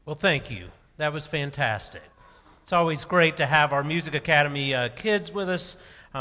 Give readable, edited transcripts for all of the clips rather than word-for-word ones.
Well, thank you. That was fantastic. It's always great to have our Music Academy kids with us,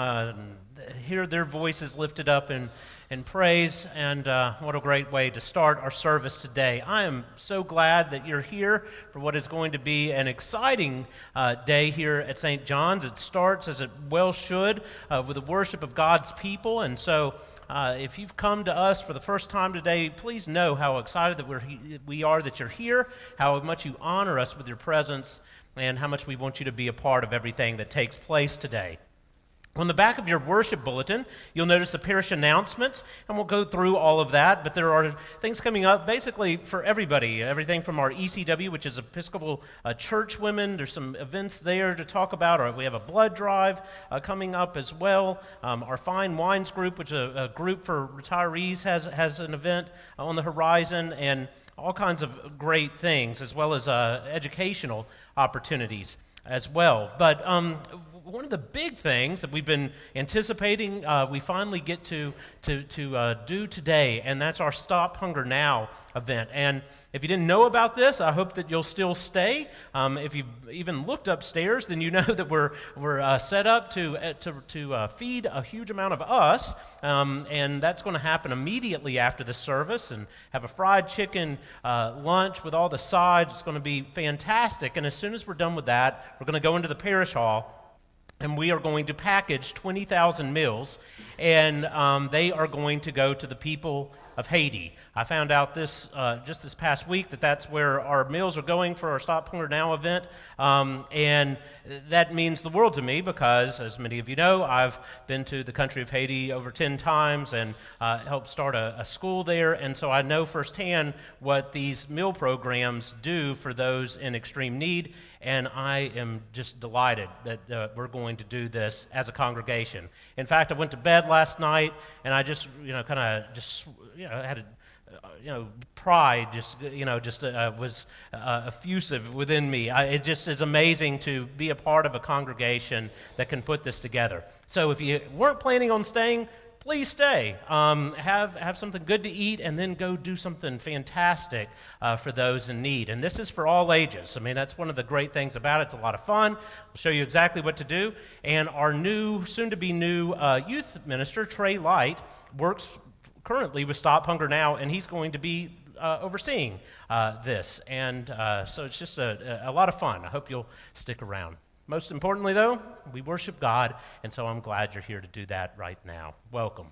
hear their voices lifted up in praise, and what a great way to start our service today. I am so glad that you're here for what is going to be an exciting day here at St. John's. It starts, as it well should, with the worship of God's people, and so if you've come to us for the first time today, please know how excited that we are that you're here, how much you honor us with your presence, and how much we want you to be a part of everything that takes place today. On the back of your worship bulletin, you'll notice the parish announcements, and we'll go through all of that, but there are things coming up basically for everybody. Everything from our ECW, which is Episcopal Church Women. There's some events there to talk about. Or we have a blood drive coming up as well. Our Fine Wines group, which is a group for retirees, has an event on the horizon, and all kinds of great things, as well as educational opportunities as well. But one of the big things that we've been anticipating, we finally get to do today, and that's our Stop Hunger Now event. And if you didn't know about this, I hope that you'll still stay. If you've even looked upstairs, then you know that we're set up to feed a huge amount of us, and that's going to happen immediately after the service, and have a fried chicken lunch with all the sides. It's going to be fantastic. And as soon as we're done with that, we're going to go into the parish hall, and we are going to package 20,000 meals, and they are going to go to the people of Haiti. I found out this just this past week that that's where our meals are going for our Stop Hunger Now event, and that means the world to me because, as many of you know, I've been to the country of Haiti over 10 times and helped start a school there, and so I know firsthand what these meal programs do for those in extreme need, and I am just delighted that we're going to do this as a congregation. In fact, I went to bed last night, and I just, had pride was effusive within me. It just is amazing to be a part of a congregation that can put this together. So if you weren't planning on staying, please stay. Have something good to eat, and then go do something fantastic for those in need. And this is for all ages. I mean, that's one of the great things about it. It's a lot of fun. We'll show you exactly what to do. And our soon-to-be new youth minister, Trey Light, works currently with Stop Hunger Now, and he's going to be overseeing this. And so it's just a lot of fun. I hope you'll stick around. Most importantly, though, we worship God, and so I'm glad you're here to do that right now. Welcome.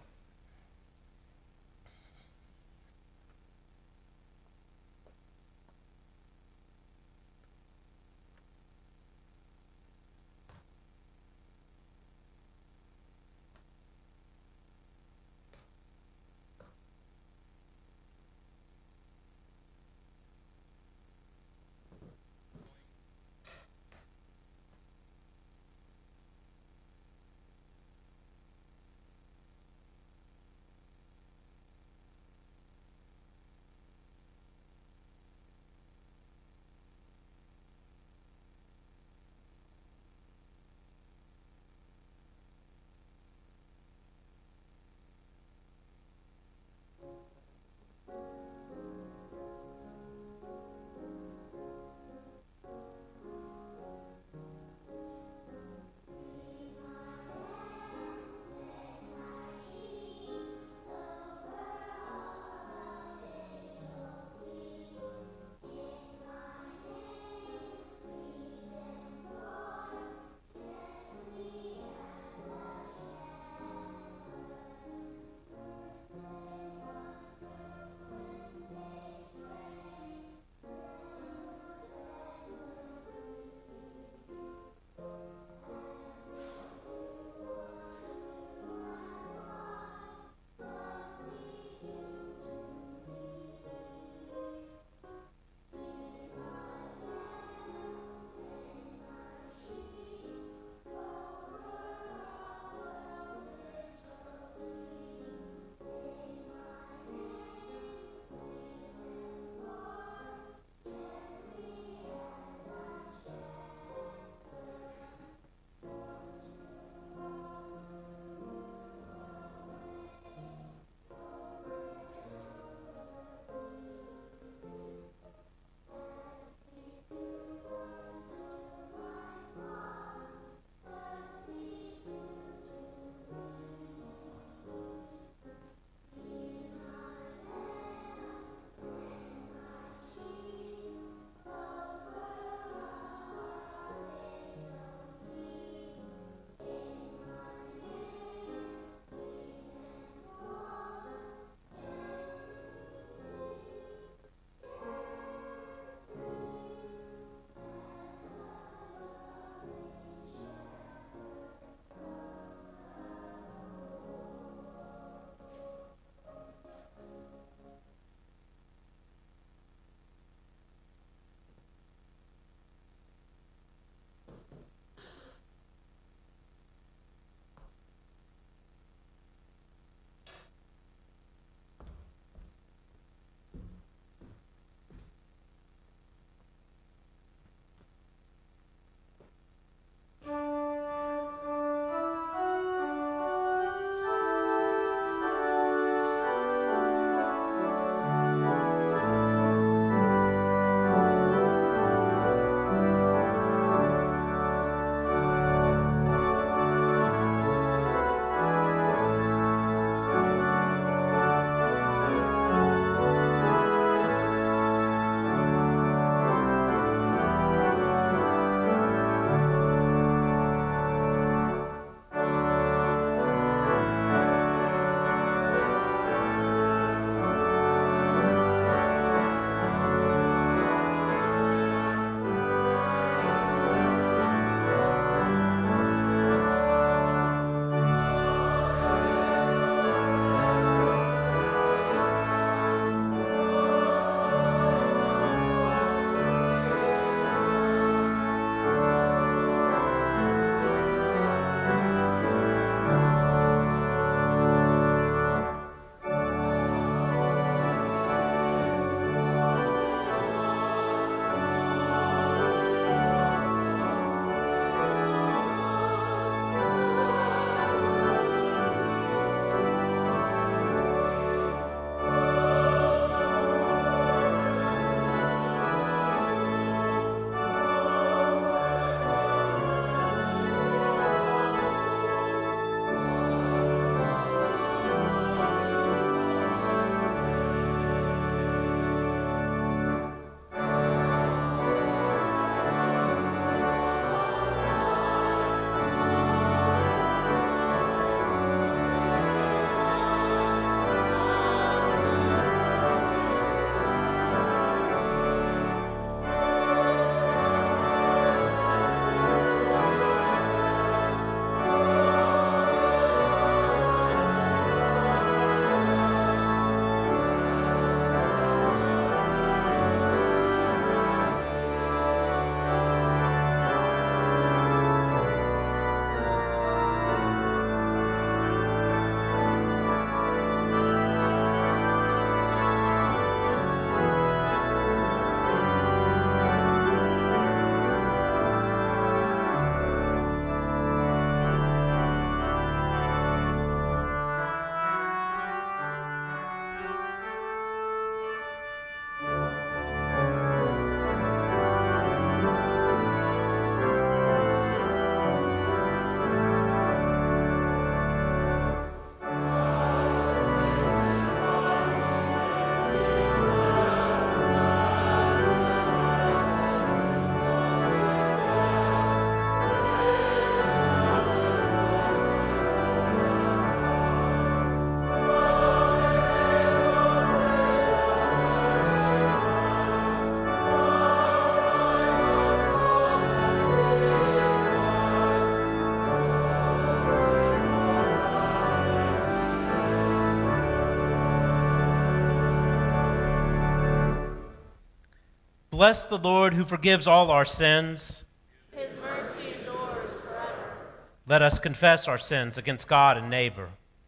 Bless the Lord who forgives all our sins. His mercy endures forever. Let us confess our sins against God and neighbor.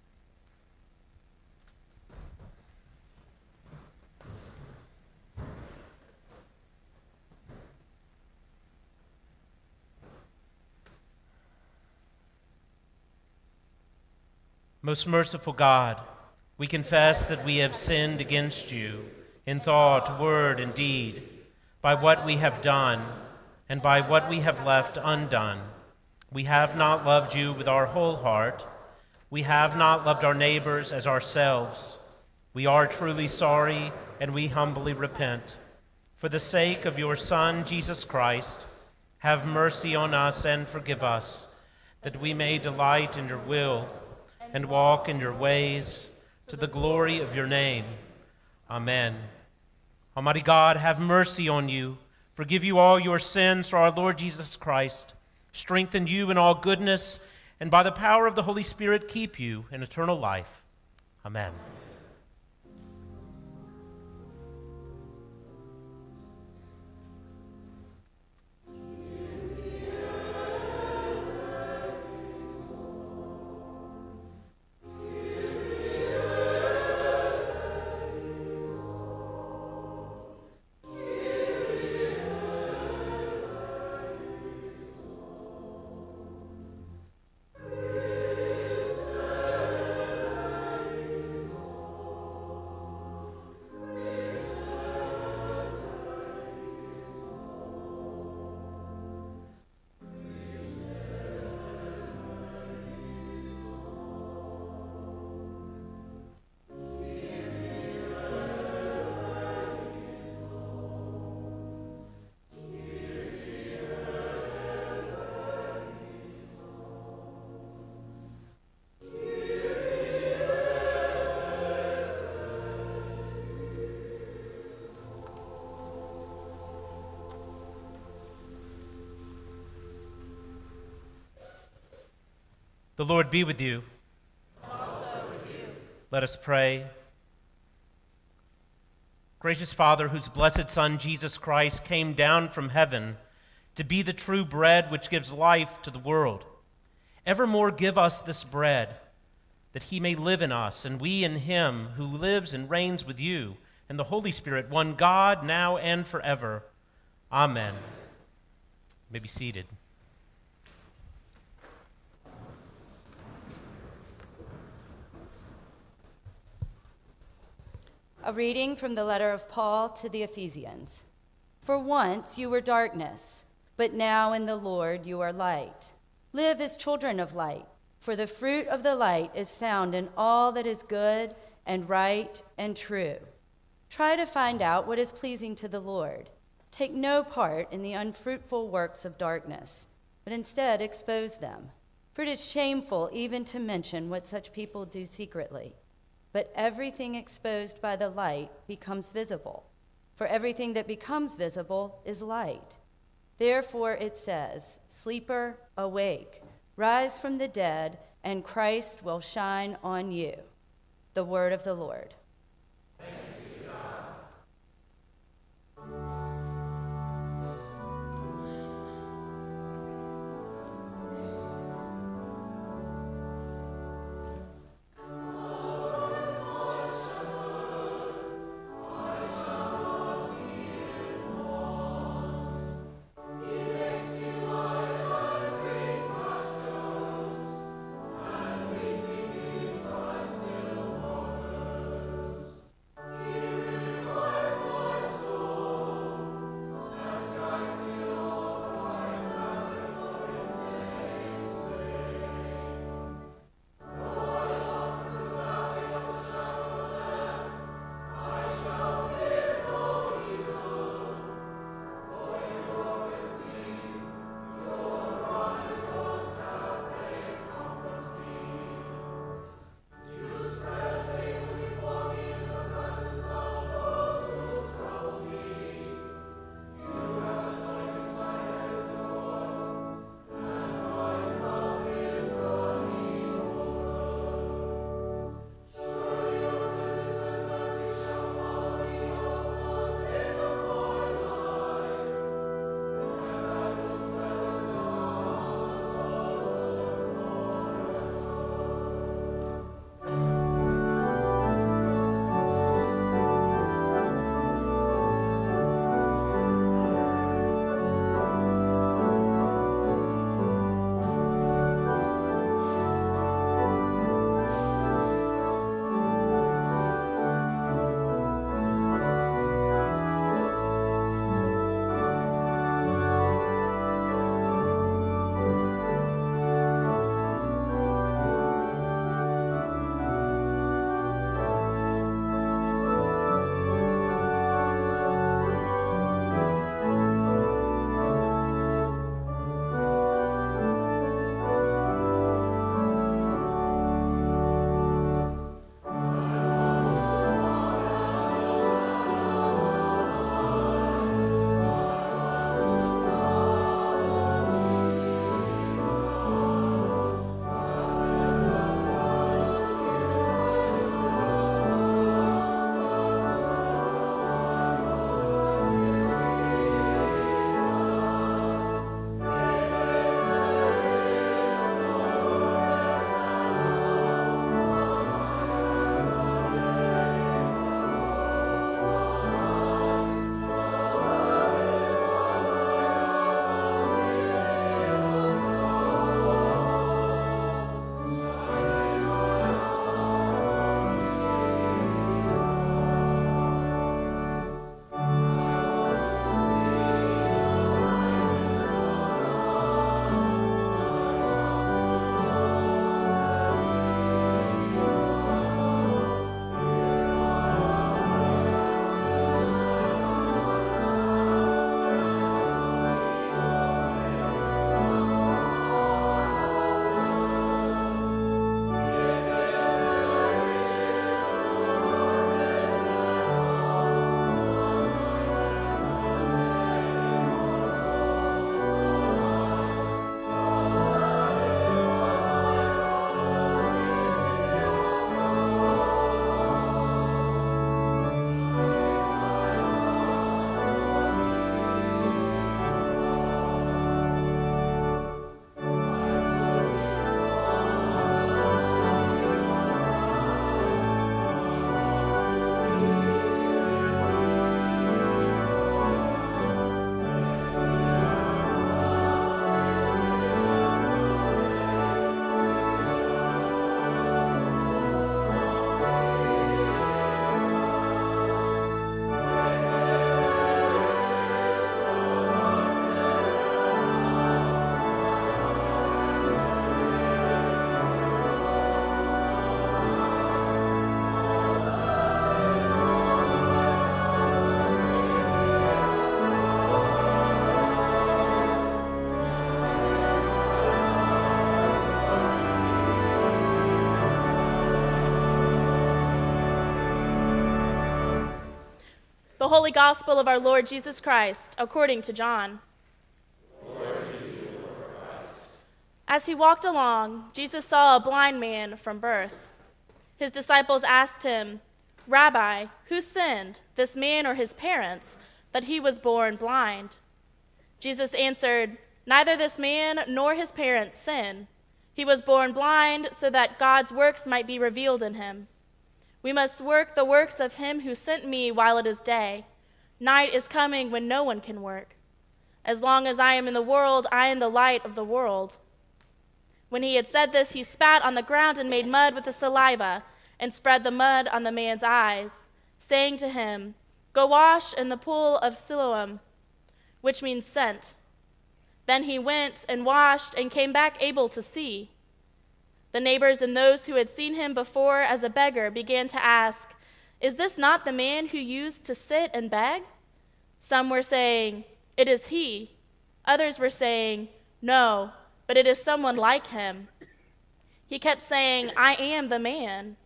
Most merciful God, we confess that we have sinned against you in thought, word, and deed, by what we have done and by what we have left undone. We have not loved you with our whole heart. We have not loved our neighbors as ourselves. We are truly sorry, and we humbly repent. For the sake of your Son, Jesus Christ, have mercy on us and forgive us, that we may delight in your will and walk in your ways, to the glory of your name. Amen. Almighty God, have mercy on you, forgive you all your sins through our Lord Jesus Christ, strengthen you in all goodness, and by the power of the Holy Spirit keep you in eternal life. Amen. The Lord be with you. And also with you. Let us pray. Gracious Father, whose blessed Son, Jesus Christ, came down from heaven to be the true bread which gives life to the world, evermore give us this bread, that he may live in us, and we in him, who lives and reigns with you, and the Holy Spirit, one God, now and forever. Amen. You may be seated. A reading from the letter of Paul to the Ephesians. For once you were darkness, but now in the Lord you are light. Live as children of light, for the fruit of the light is found in all that is good and right and true. Try to find out what is pleasing to the Lord. Take no part in the unfruitful works of darkness, but instead expose them. For it is shameful even to mention what such people do secretly. But everything exposed by the light becomes visible, for everything that becomes visible is light. Therefore it says, "Sleeper, awake, rise from the dead, and Christ will shine on you." The word of the Lord. Thanks be to God. The Holy Gospel of our Lord Jesus Christ, according to John. Glory to you, Lord Christ. As he walked along, Jesus saw a blind man from birth. His disciples asked him, "Rabbi, who sinned, this man or his parents, that he was born blind?" Jesus answered, "Neither this man nor his parents sinned. He was born blind so that God's works might be revealed in him. We must work the works of him who sent me while it is day. Night is coming when no one can work. As long as I am in the world, I am the light of the world." When he had said this, he spat on the ground and made mud with the saliva and spread the mud on the man's eyes, saying to him, "Go wash in the pool of Siloam," which means sent. Then he went and washed and came back able to see. The neighbors and those who had seen him before as a beggar began to ask, "Is this not the man who used to sit and beg?" Some were saying, "It is he." Others were saying, "No, but it is someone like him." He kept saying, "I am the man."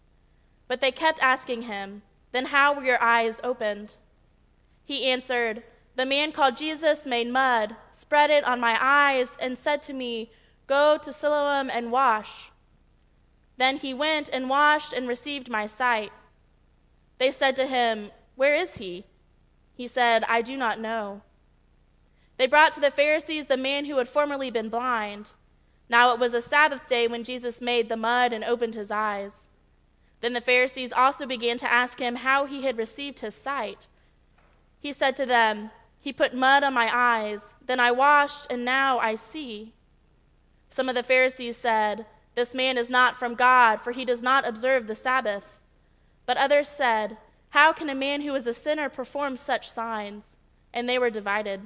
But they kept asking him, "Then how were your eyes opened?" He answered, "The man called Jesus made mud, spread it on my eyes, and said to me, 'Go to Siloam and wash.' Then he went and washed and received my sight." They said to him, "Where is he?" He said, "I do not know." They brought to the Pharisees the man who had formerly been blind. Now it was a Sabbath day when Jesus made the mud and opened his eyes. Then the Pharisees also began to ask him how he had received his sight. He said to them, "He put mud on my eyes, then I washed, and now I see." Some of the Pharisees said, "This man is not from God, for he does not observe the Sabbath." But others said, "How can a man who is a sinner perform such signs?" And they were divided.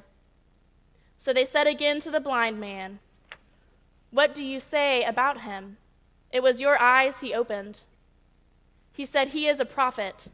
So they said again to the blind man, "What do you say about him? It was your eyes he opened." He said, "He is a prophet."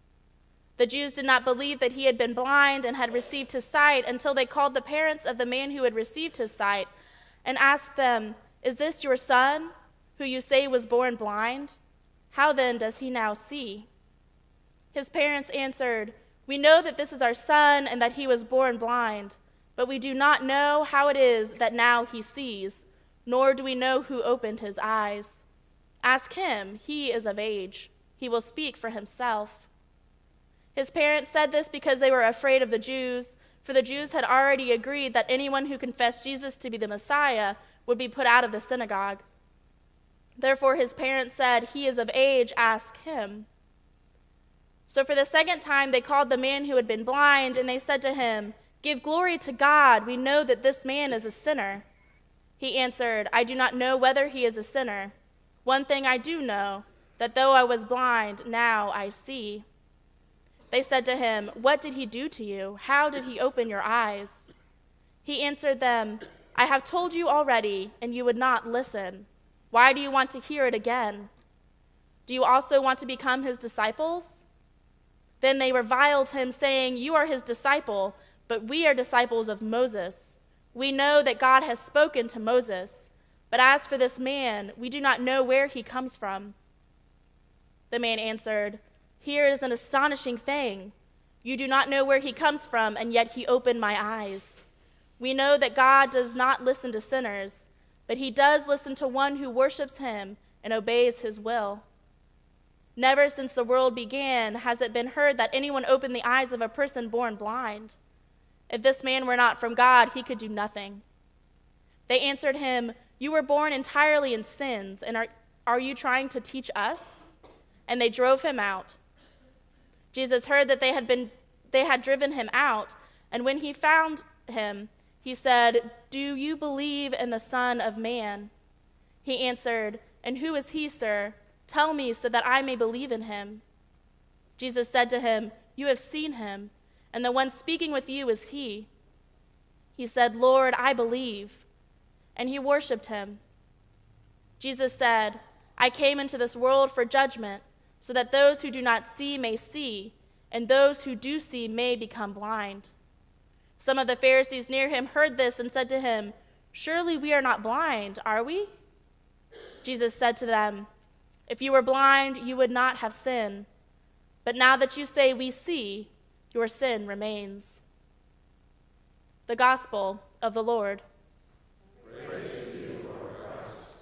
The Jews did not believe that he had been blind and had received his sight until they called the parents of the man who had received his sight and asked them, "Is this your son, who you say was born blind? How then does he now see?" His parents answered, "We know that this is our son and that he was born blind, but we do not know how it is that now he sees, nor do we know who opened his eyes. Ask him, he is of age. He will speak for himself." His parents said this because they were afraid of the Jews, for the Jews had already agreed that anyone who confessed Jesus to be the Messiah would be put out of the synagogue. Therefore his parents said, "He is of age, ask him." So for the second time they called the man who had been blind, and they said to him, "Give glory to God. We know that this man is a sinner." He answered, "I do not know whether he is a sinner. One thing I do know, that though I was blind, now I see." They said to him, "What did he do to you? How did he open your eyes?" He answered them, "I have told you already, and you would not listen. Why do you want to hear it again? Do you also want to become his disciples?" Then they reviled him, saying, "You are his disciple, but we are disciples of Moses. We know that God has spoken to Moses, but as for this man, we do not know where he comes from." The man answered, "Here is an astonishing thing. You do not know where he comes from, and yet he opened my eyes. We know that God does not listen to sinners, but he does listen to one who worships him and obeys his will. Never since the world began has it been heard that anyone opened the eyes of a person born blind. If this man were not from God, he could do nothing." They answered him, "You were born entirely in sins, and are you trying to teach us?" And they drove him out. Jesus heard that they had driven him out, and when he found him, he said, "Do you believe in the Son of Man?" He answered, "And who is he, sir? Tell me so that I may believe in him." Jesus said to him, "You have seen him, and the one speaking with you is he." He said, "Lord, I believe," and he worshiped him. Jesus said, "I came into this world for judgment, so that those who do not see may see, and those who do see may become blind." Some of the Pharisees near him heard this and said to him, "Surely we are not blind, are we?" Jesus said to them, "If you were blind, you would not have sin. But now that you say we see, your sin remains. The Gospel of the Lord. Praise to you, Lord Christ.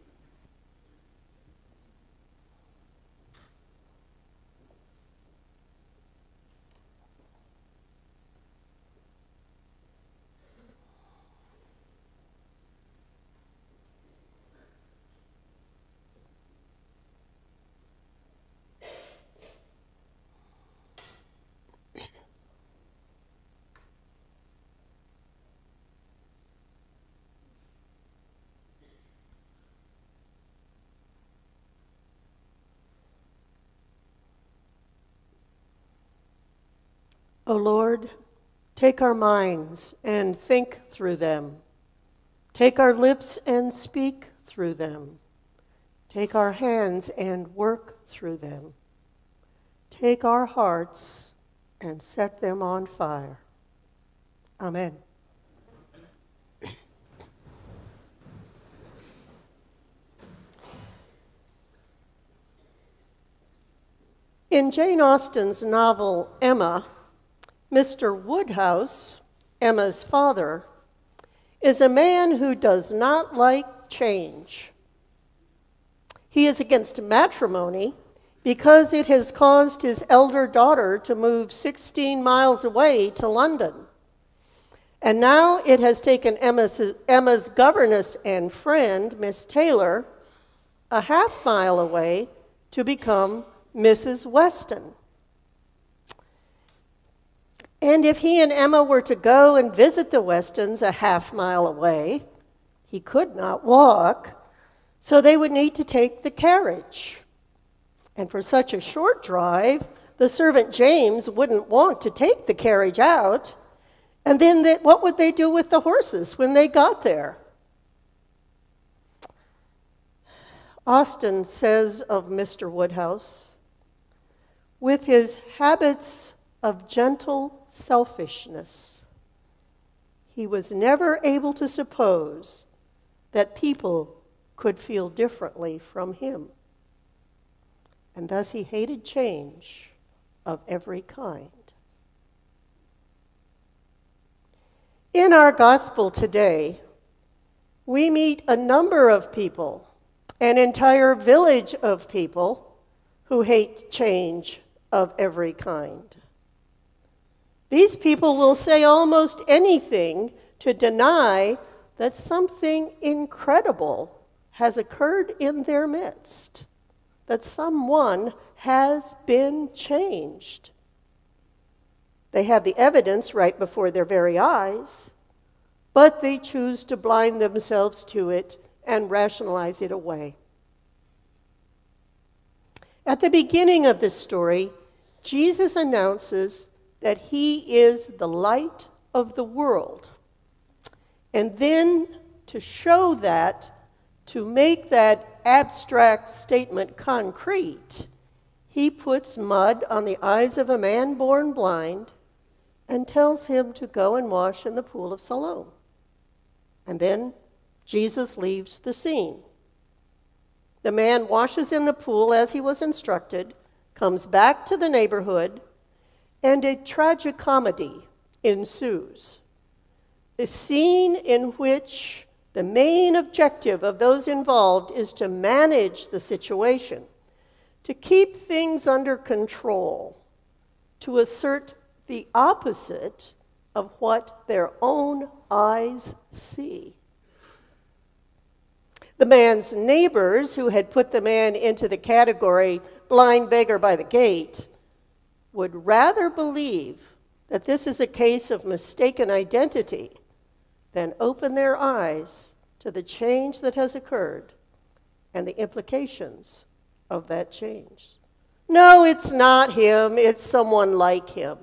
O Lord, take our minds and think through them. Take our lips and speak through them. Take our hands and work through them. Take our hearts and set them on fire. Amen. In Jane Austen's novel Emma, Mr. Woodhouse, Emma's father, is a man who does not like change. He is against matrimony because it has caused his elder daughter to move 16 miles away to London. And now it has taken Emma's governess and friend, Miss Taylor, a half-mile away to become Mrs. Weston. And if he and Emma were to go and visit the Westons a half-mile away, he could not walk, so they would need to take the carriage. And for such a short drive, the servant James wouldn't want to take the carriage out. And then what would they do with the horses when they got there? Austen says of Mr. Woodhouse, with his habits of gentle selfishness, he was never able to suppose that people could feel differently from him. And thus he hated change of every kind. In our gospel today, we meet a number of people, an entire village of people who hate change of every kind. These people will say almost anything to deny that something incredible has occurred in their midst, that someone has been changed. They have the evidence right before their very eyes, but they choose to blind themselves to it and rationalize it away. At the beginning of this story, Jesus announces that he is the light of the world. And then to show that, to make that abstract statement concrete, he puts mud on the eyes of a man born blind and tells him to go and wash in the pool of Siloam. And then Jesus leaves the scene. The man washes in the pool as he was instructed, comes back to the neighborhood, and a tragicomedy ensues. A scene in which the main objective of those involved is to manage the situation, to keep things under control, to assert the opposite of what their own eyes see. The man's neighbors, who had put the man into the category blind beggar by the gate, would rather believe that this is a case of mistaken identity than open their eyes to the change that has occurred and the implications of that change. No, it's not him, it's someone like him.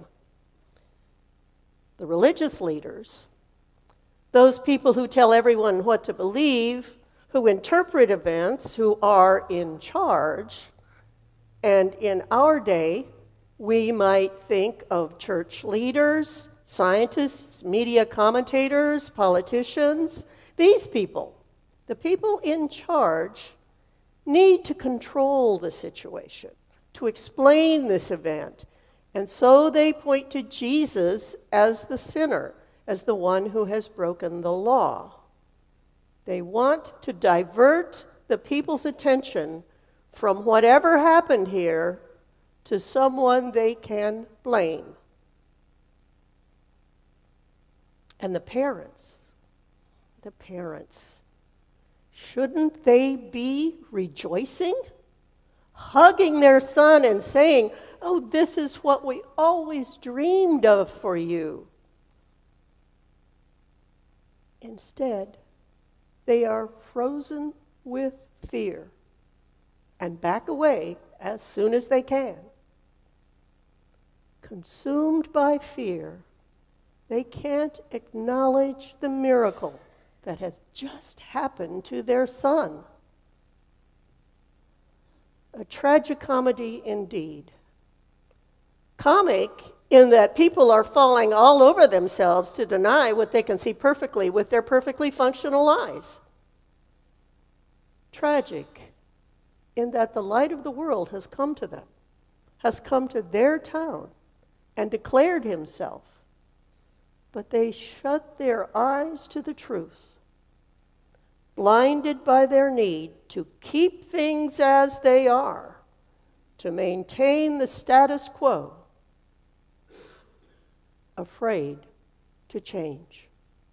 The religious leaders, those people who tell everyone what to believe, who interpret events, who are in charge, and in our day, we might think of church leaders, scientists, media commentators, politicians. These people, the people in charge, need to control the situation, to explain this event, And so they point to Jesus as the sinner, as the one who has broken the law. They want to divert the people's attention from whatever happened here to someone they can blame. And the parents, shouldn't they be rejoicing? Hugging their son and saying, "Oh, this is what we always dreamed of for you." Instead, they are frozen with fear and back away as soon as they can. Consumed by fear, they can't acknowledge the miracle that has just happened to their son. A tragicomedy indeed. Comic in that people are falling all over themselves to deny what they can see perfectly with their perfectly functional eyes. Tragic in that the light of the world has come to them, has come to their town and declared himself. But they shut their eyes to the truth, blinded by their need to keep things as they are, to maintain the status quo, afraid to change.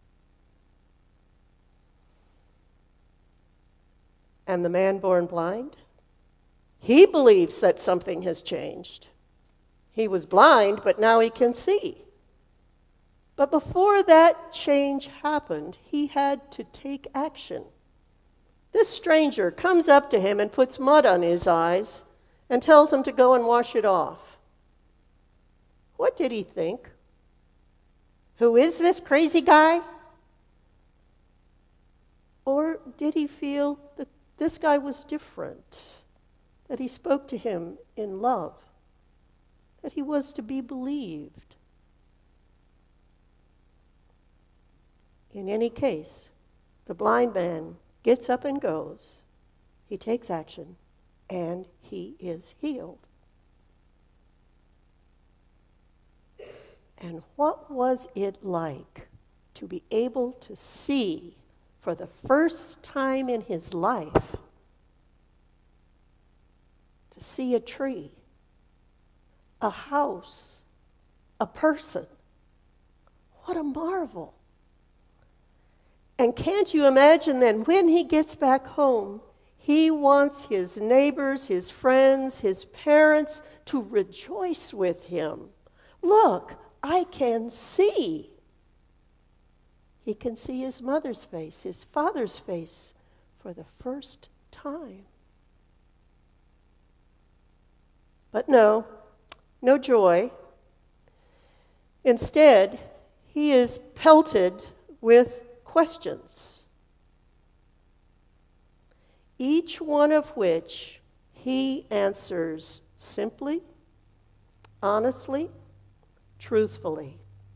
And the man born blind, he believes that something has changed. He was blind, but now he can see. But before that change happened, he had to take action. This stranger comes up to him and puts mud on his eyes and tells him to go and wash it off. What did he think? Who is this crazy guy? Or did he feel that this guy was different, that he spoke to him in love, that he was to be believed? In any case, the blind man gets up and goes. He takes action, and he is healed. And what was it like to be able to see for the first time in his life, to see a tree, a house, a person? What a marvel. And can't you imagine then, when he gets back home, he wants his neighbors, his friends, his parents to rejoice with him. Look, I can see. He can see his mother's face, his father's face for the first time. But no joy. Instead, he is pelted with questions, each one of which he answers simply, honestly, truthfully.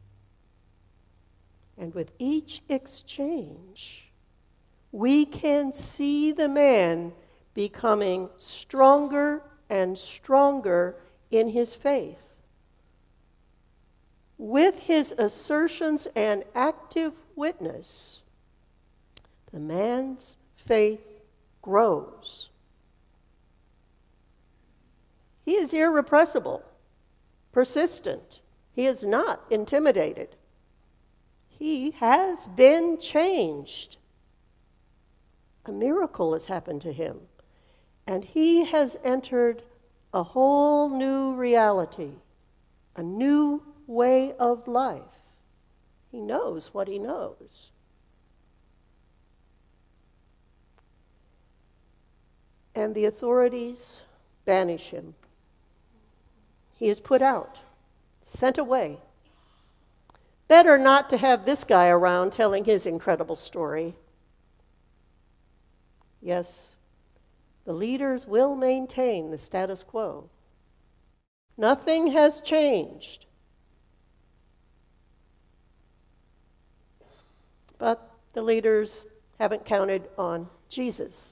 And with each exchange, we can see the man becoming stronger and stronger in his faith. With his assertions and active witness, the man's faith grows. He is irrepressible, persistent. He is not intimidated. He has been changed. A miracle has happened to him, and he has entered a whole new reality, a new way of life. He knows what he knows. And the authorities banish him. He is put out, sent away. Better not to have this guy around telling his incredible story. Yes, the leaders will maintain the status quo. Nothing has changed. But the leaders haven't counted on Jesus.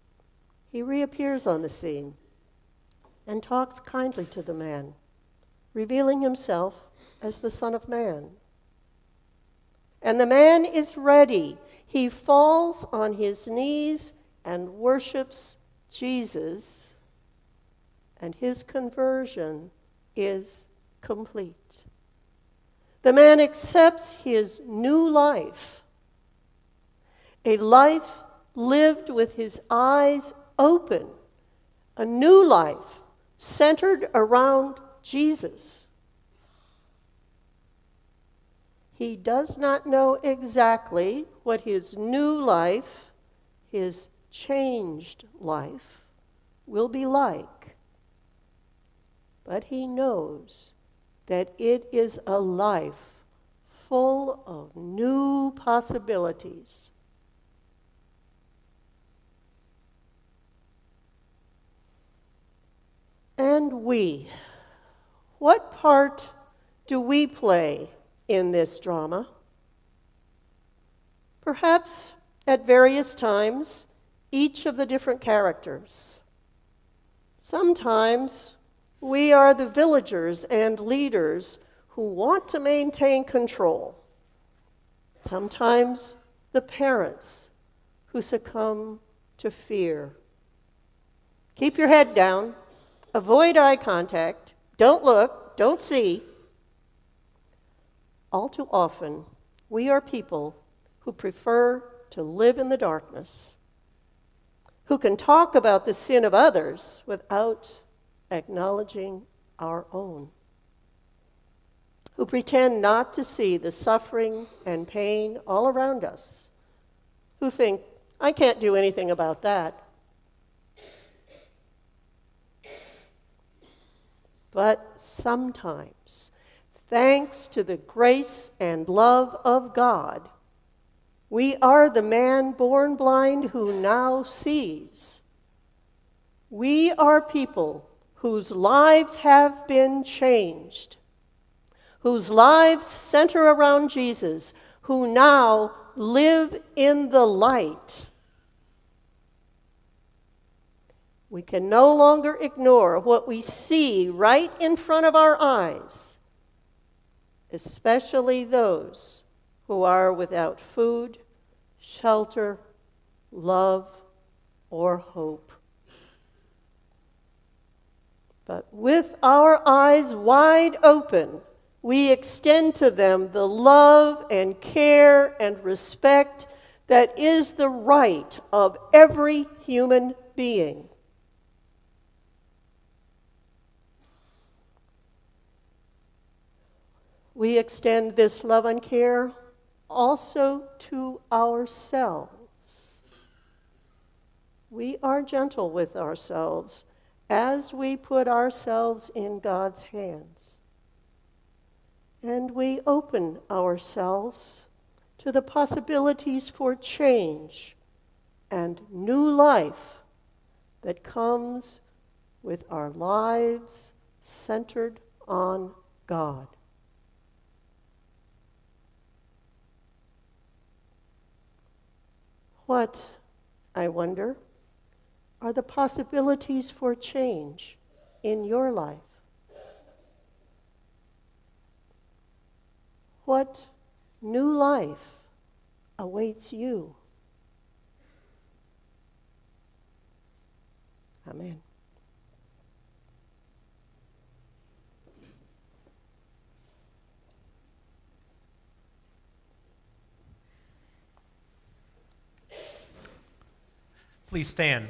He reappears on the scene and talks kindly to the man, revealing himself as the Son of Man. And the man is ready. He falls on his knees and worships Jesus, and his conversion is complete. The man accepts his new life, a life lived with his eyes open, a new life centered around Jesus. He does not know exactly what his new life, his changed life, will be like, but he knows that it is a life full of new possibilities. And we, what part do we play in this drama? Perhaps at various times, each of the different characters. Sometimes we are the villagers and leaders who want to maintain control. Sometimes the parents who succumb to fear. Keep your head down. Avoid eye contact. Don't look. Don't see. All too often, we are people who prefer to live in the darkness, who can talk about the sin of others without acknowledging our own, who pretend not to see the suffering and pain all around us, who think, I can't do anything about that. But sometimes, thanks to the grace and love of God, we are the man born blind who now sees. We are people whose lives have been changed, whose lives center around Jesus, who now live in the light. We can no longer ignore what we see right in front of our eyes, especially those who are without food, shelter, love, or hope. But with our eyes wide open, we extend to them the love and care and respect that is the right of every human being. We extend this love and care also to ourselves. We are gentle with ourselves as we put ourselves in God's hands. And we open ourselves to the possibilities for change and new life that comes with our lives centered on God. What, I wonder, are the possibilities for change in your life? What new life awaits you? Amen. Please stand.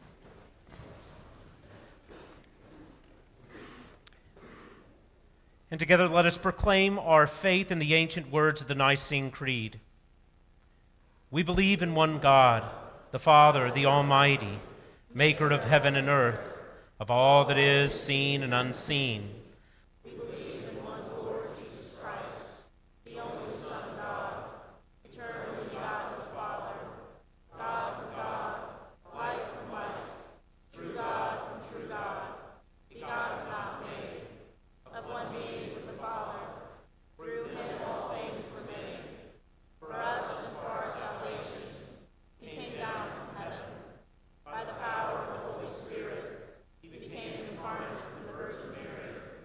And together let us proclaim our faith in the ancient words of the Nicene Creed. We believe in one God, the Father, the Almighty, maker of heaven and earth, of all that is seen and unseen. We believe in one Lord Jesus Christ, the only Son of God, eternally begotten of the Father, God from God, light from light, true God from true God, begotten not made, of one being with the Father, through him all things were made. For us and for our salvation, he came down from heaven. By the power of the Holy Spirit, he became incarnate from the Virgin Mary,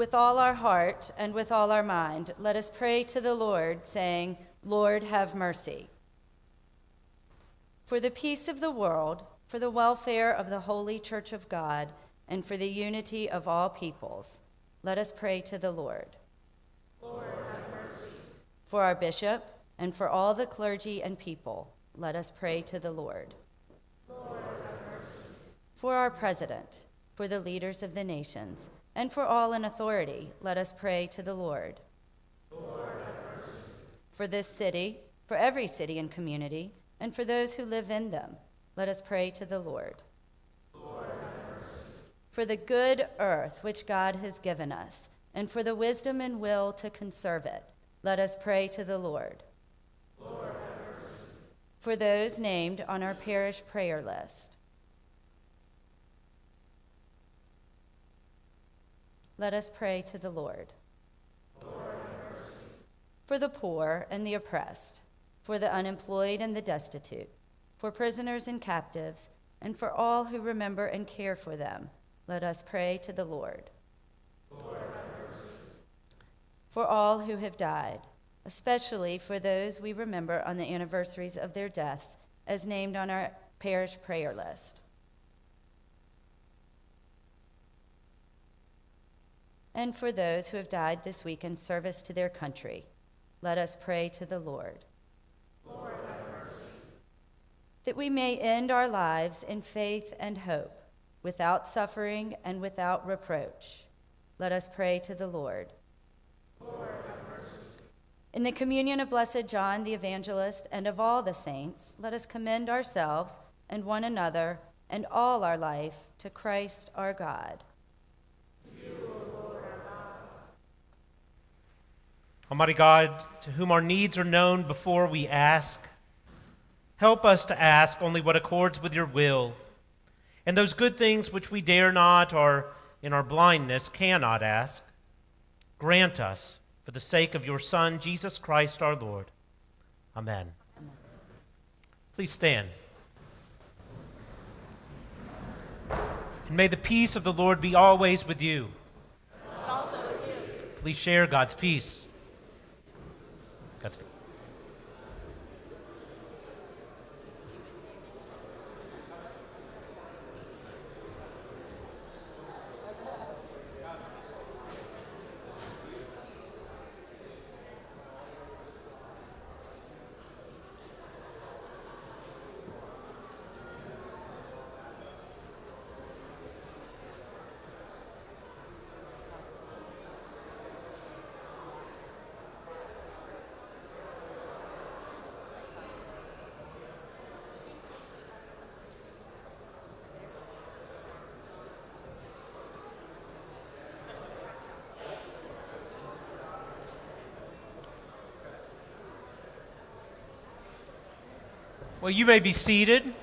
With all our heart and with all our mind, let us pray to the Lord, saying, Lord, have mercy. For the peace of the world, for the welfare of the holy church of God, and for the unity of all peoples, let us pray to the Lord. Lord, have mercy. For our bishop and for all the clergy and people, let us pray to the Lord. Lord, have mercy. For our president, for the leaders of the nations, and for all in authority, let us pray to the Lord. Lord, have mercy. For this city, for every city and community, and for those who live in them, let us pray to the Lord. Lord, have mercy. For the good earth which God has given us, and for the wisdom and will to conserve it, let us pray to the Lord. Lord, have mercy. For those named on our parish prayer list, let us pray to the Lord. Lord, have mercy. For the poor and the oppressed, for the unemployed and the destitute, for prisoners and captives, and for all who remember and care for them, let us pray to the Lord. Lord, have mercy. For all who have died, especially for those we remember on the anniversaries of their deaths, as named on our parish prayer list. And for those who have died this week in service to their country, let us pray to the Lord. Lord, have mercy. That we may end our lives in faith and hope, without suffering and without reproach, let us pray to the Lord. Lord, have mercy. In the communion of Blessed John the Evangelist and of all the saints, let us commend ourselves and one another and all our life to Christ our God. Almighty God, to whom our needs are known before we ask, help us to ask only what accords with your will, and those good things which we dare not or in our blindness cannot ask, grant us for the sake of your Son, Jesus Christ our Lord. Amen. Amen. Please stand. And may the peace of the Lord be always with you. And also with you. Please share God's peace. Godspeed. Well, you may be seated.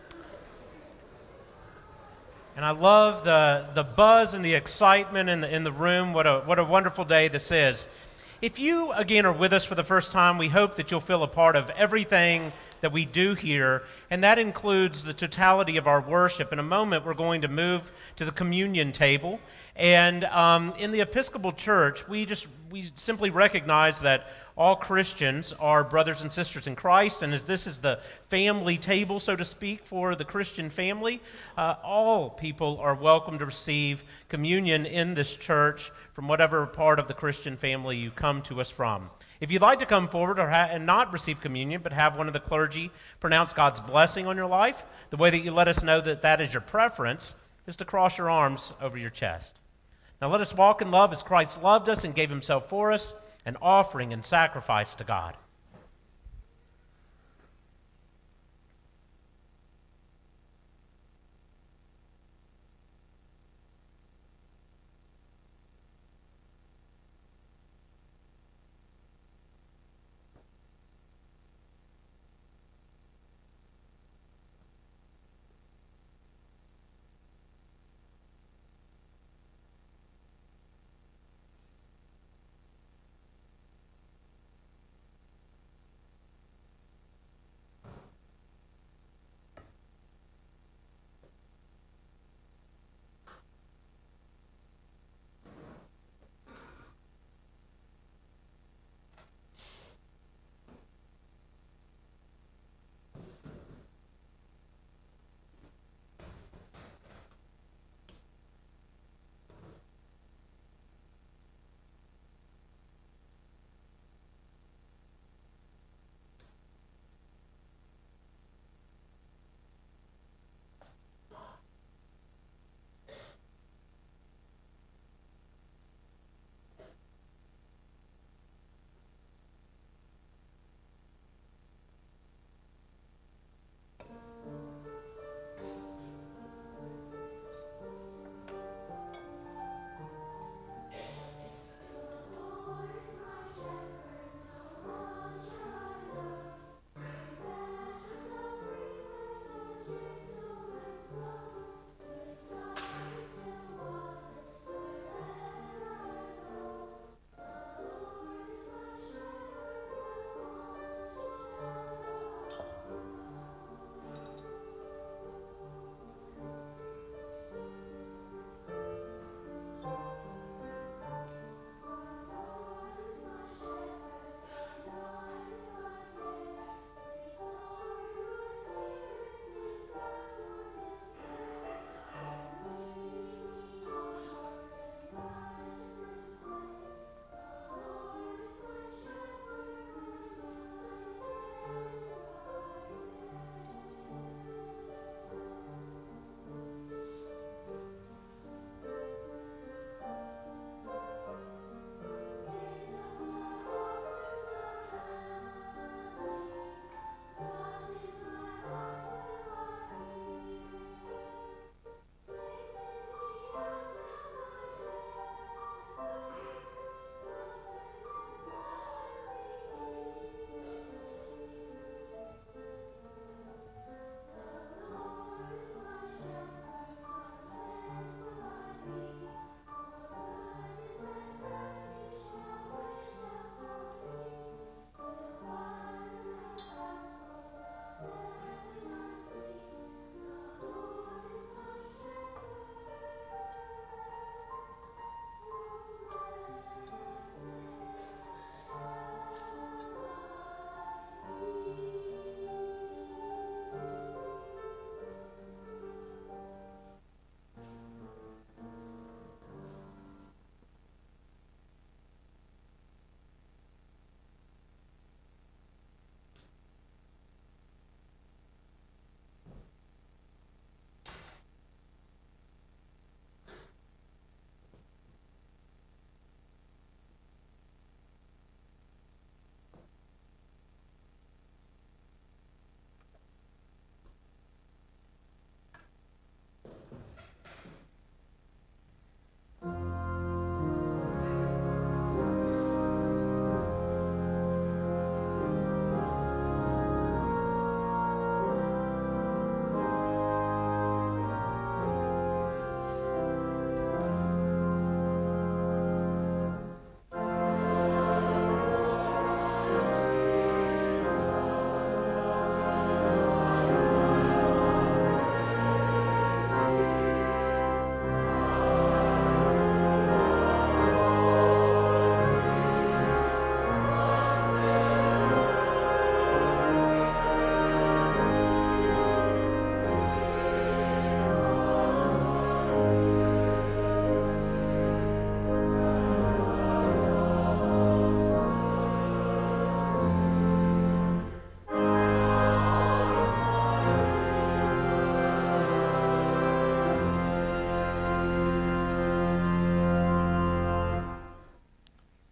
And I love the buzz and the excitement in the room. What a wonderful day this is. If you, again, are with us for the first time, we hope that you'll feel a part of everything that we do here, and that includes the totality of our worship. In a moment, we're going to move to the communion table. And in the Episcopal Church, we simply recognize that all Christians are brothers and sisters in Christ, and as this is the family table, so to speak, for the Christian family, all people are welcome to receive communion in this church from whatever part of the Christian family you come to us from. If you'd like to come forward and not receive communion, but have one of the clergy pronounce God's blessing on your life, the way that you let us know that that is your preference is to cross your arms over your chest. Now let us walk in love as Christ loved us and gave himself for us, an offering and sacrifice to God.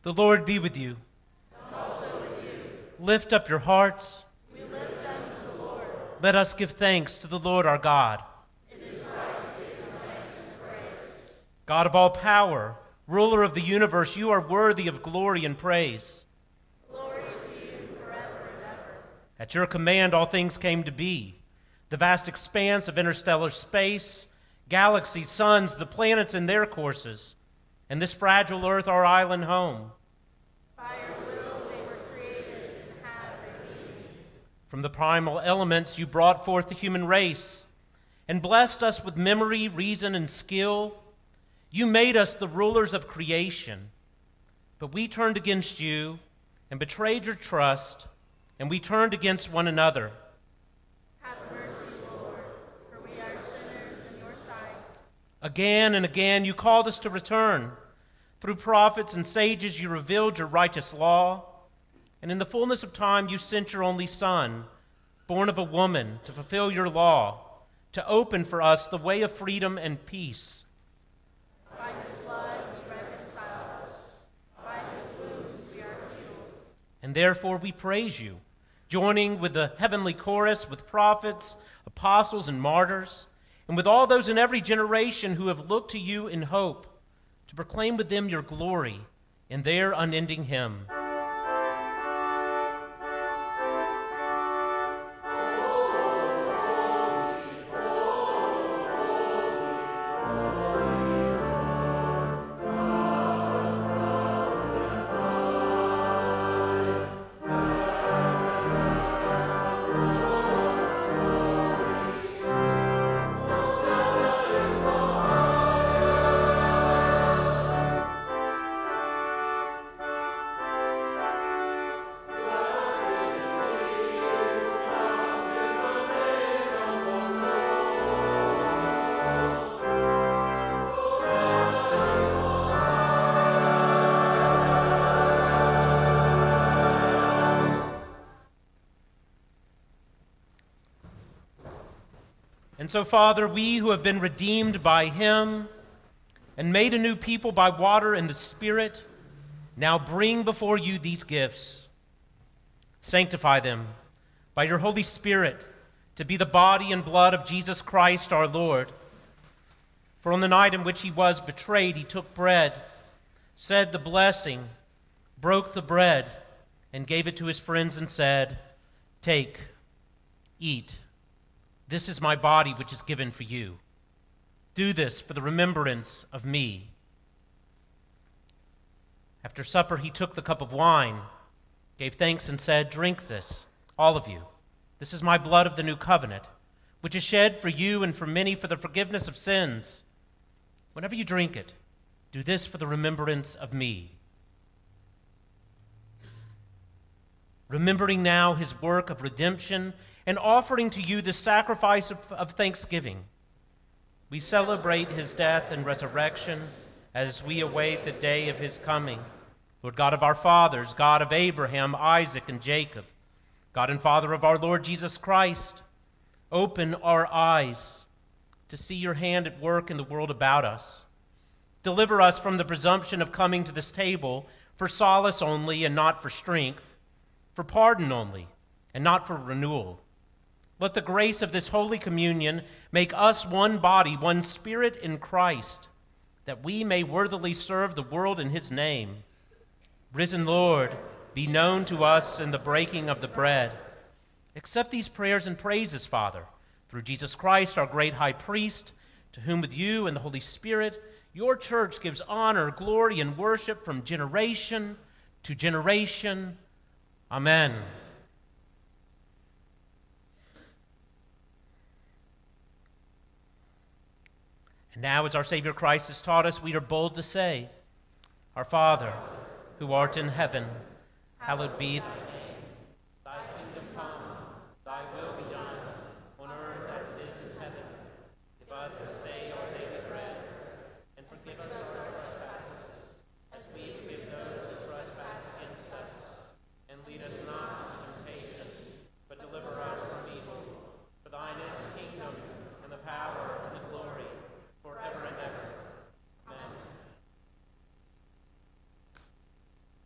The Lord be with you. And also with you. Lift up your hearts. We lift them to the Lord. Let us give thanks to the Lord our God. It is right to give him thanks and praise. God of all power, ruler of the universe, you are worthy of glory and praise. Glory to you forever and ever. At your command all things came to be. The vast expanse of interstellar space, galaxies, suns, the planets and their courses, and this fragile earth, our island home. By your will they were created and have their being. From the primal elements you brought forth the human race and blessed us with memory, reason, and skill. You made us the rulers of creation. But we turned against you and betrayed your trust, and we turned against one another. Have mercy, Lord, for we are sinners in your sight. Again and again you called us to return. Through prophets and sages you revealed your righteous law, and in the fullness of time you sent your only Son, born of a woman, to fulfill your law, to open for us the way of freedom and peace. By his blood he reconciled us. By his wounds we are healed. And therefore we praise you, joining with the heavenly chorus, with prophets, apostles, and martyrs, and with all those in every generation who have looked to you in hope, to proclaim with them your glory in their unending hymn. And so, Father, we who have been redeemed by him and made a new people by water and the Spirit, now bring before you these gifts. Sanctify them by your Holy Spirit to be the body and blood of Jesus Christ our Lord. For on the night in which he was betrayed, he took bread, said the blessing, broke the bread, and gave it to his friends and said, "Take, eat. This is my body, which is given for you. Do this for the remembrance of me." After supper, he took the cup of wine, gave thanks, and said, "Drink this, all of you. This is my blood of the new covenant, which is shed for you and for many for the forgiveness of sins. Whenever you drink it, do this for the remembrance of me." Remembering now his work of redemption and offering to you the sacrifice of thanksgiving, we celebrate his death and resurrection as we await the day of his coming. Lord God of our fathers, God of Abraham, Isaac, and Jacob, God and Father of our Lord Jesus Christ, open our eyes to see your hand at work in the world about us. Deliver us from the presumption of coming to this table for solace only and not for strength, for pardon only and not for renewal. Let the grace of this Holy Communion make us one body, one spirit in Christ, that we may worthily serve the world in his name. Risen Lord, be known to us in the breaking of the bread. Accept these prayers and praises, Father, through Jesus Christ, our great high priest, to whom with you and the Holy Spirit, your church gives honor, glory, and worship from generation to generation. Amen. And now, as our Savior Christ has taught us, we are bold to say, "Our Father, who art in heaven, hallowed be thy name. Thy kingdom come, thy will be done, on earth as it is in heaven. Give us this day our daily bread, and forgive us our trespasses, as we forgive those who trespass against us. And lead us not into temptation, but deliver us from evil. For thine is the kingdom, and the power, and the glory, forever and ever. Amen."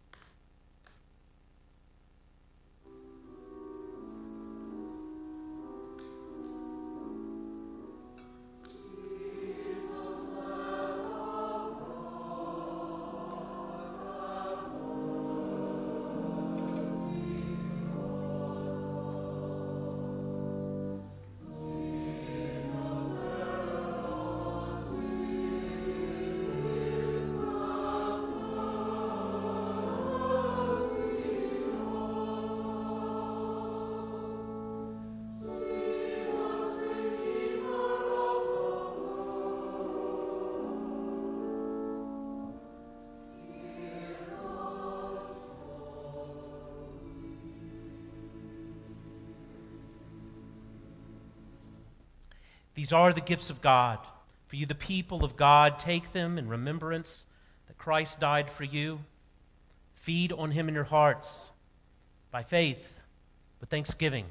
These are the gifts of God. For you, the people of God, take them in remembrance that Christ died for you. Feed on him in your hearts by faith with thanksgiving.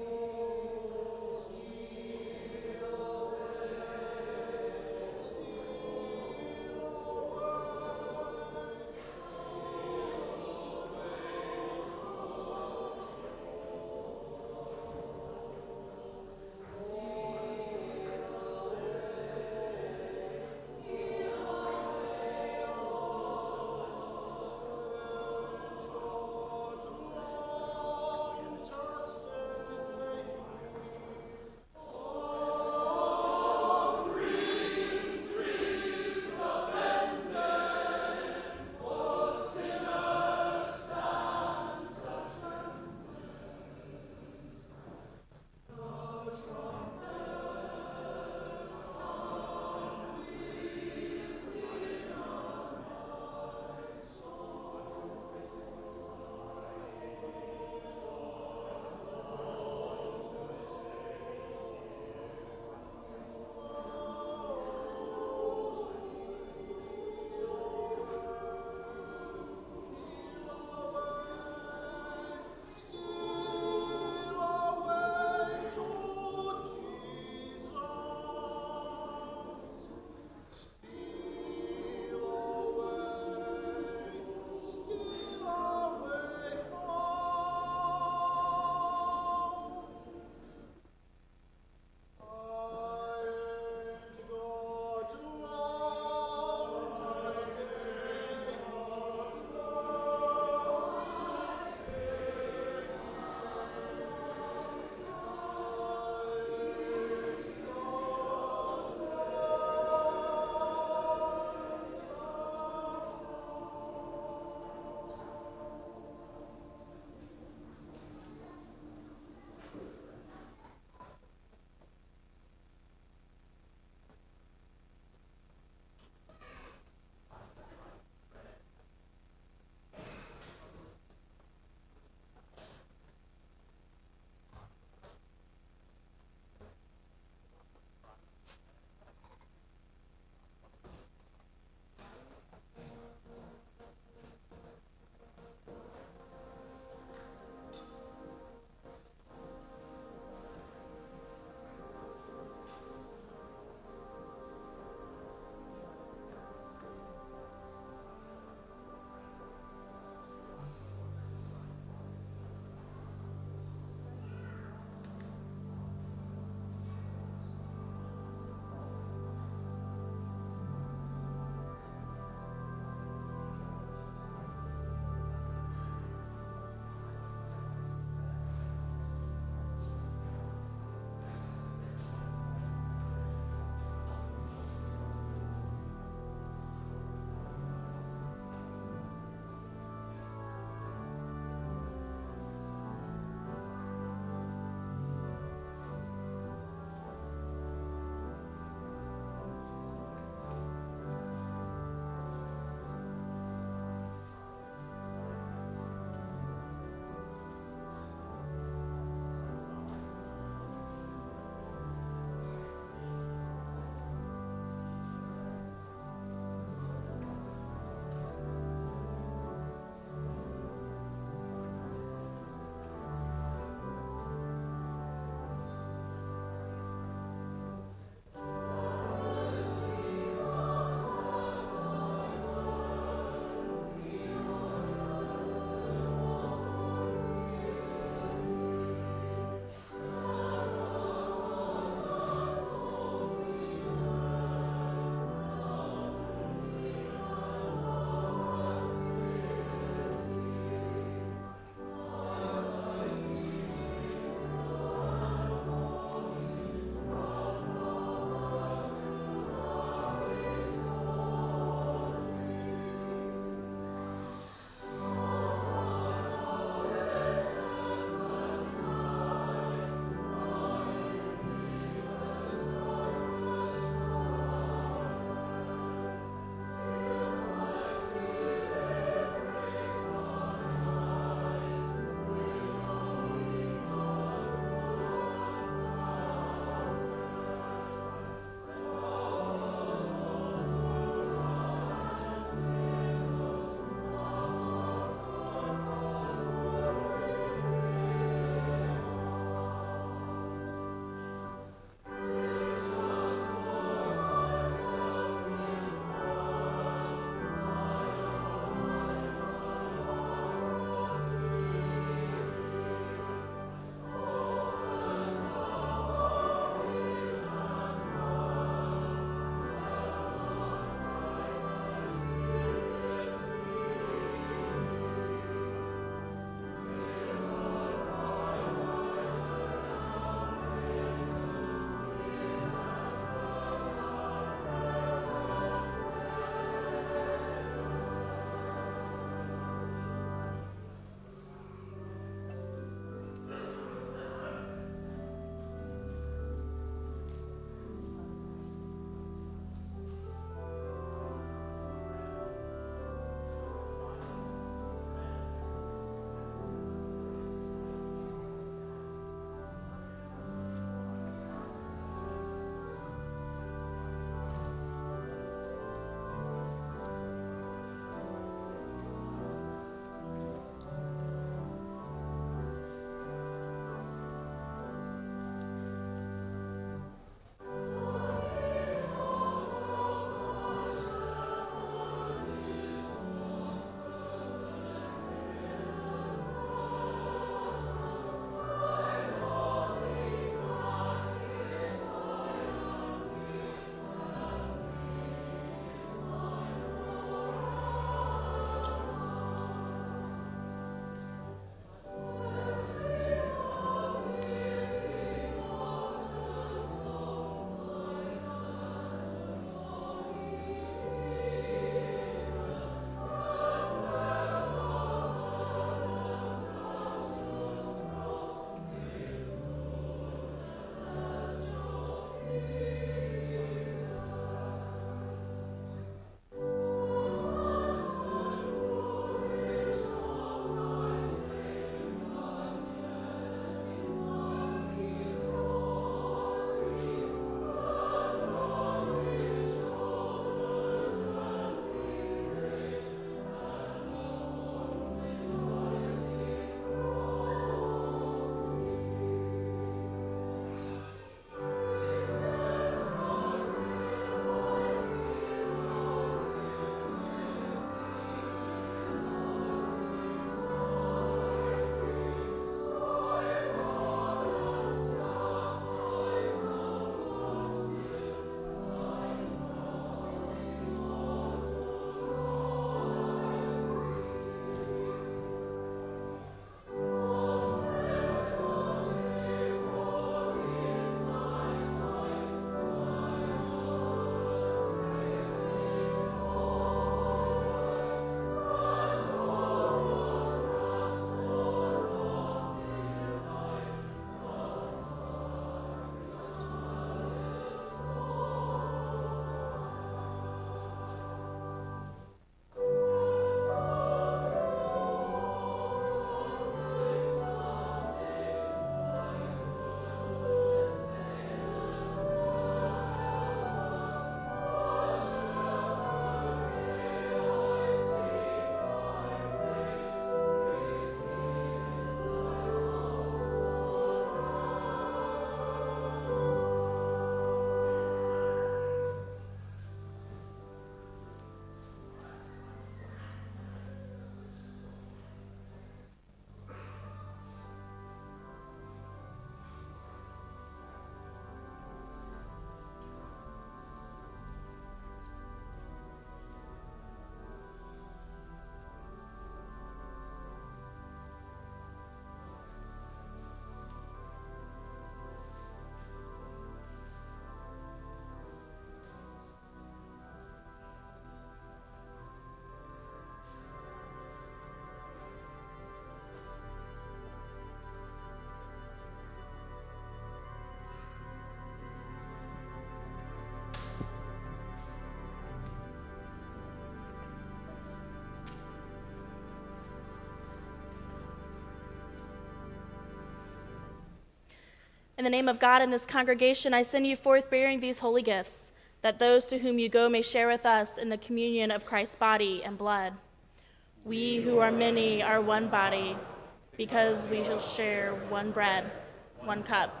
In the name of God and this congregation, I send you forth bearing these holy gifts, that those to whom you go may share with us in the communion of Christ's body and blood. We who are many are one body, because we shall share one bread, one cup.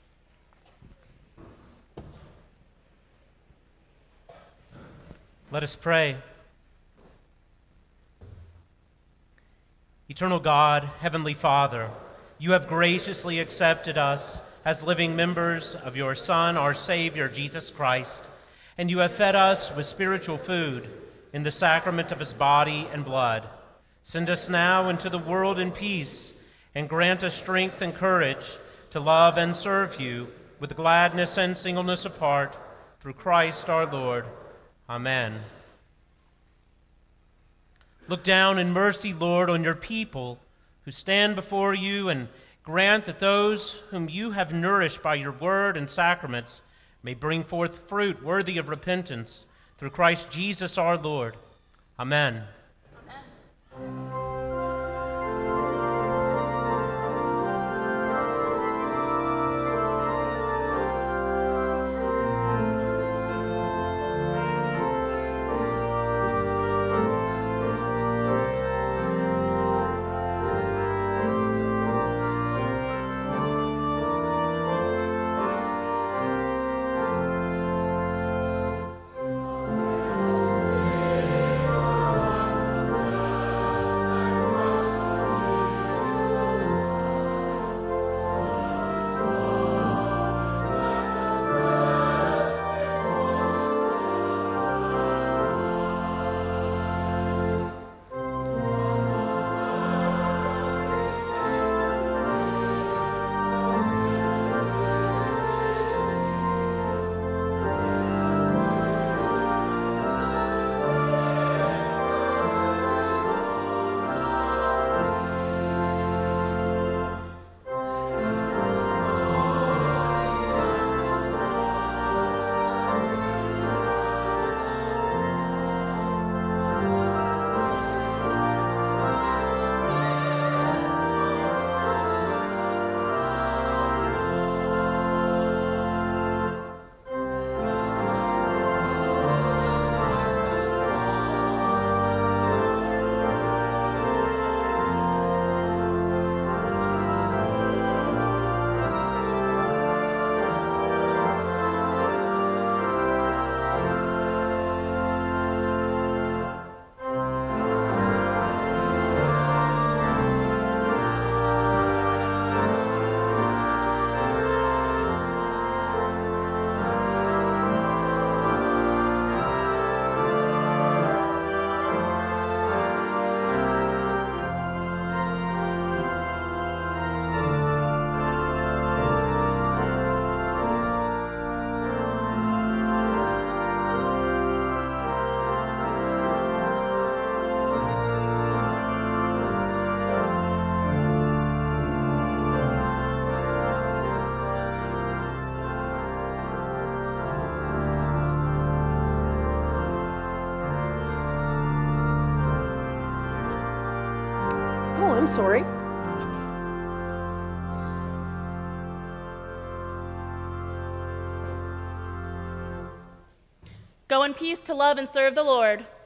Let us pray. Eternal God, Heavenly Father, you have graciously accepted us as living members of your Son, our Savior, Jesus Christ, and you have fed us with spiritual food in the sacrament of his body and blood. Send us now into the world in peace, and grant us strength and courage to love and serve you with gladness and singleness of heart, through Christ our Lord. Amen. Look down in mercy, Lord, on your people who stand before you, and grant that those whom you have nourished by your word and sacraments may bring forth fruit worthy of repentance, through Christ Jesus our Lord. Amen. Amen. Oh, I'm sorry. Go in peace to love and serve the Lord.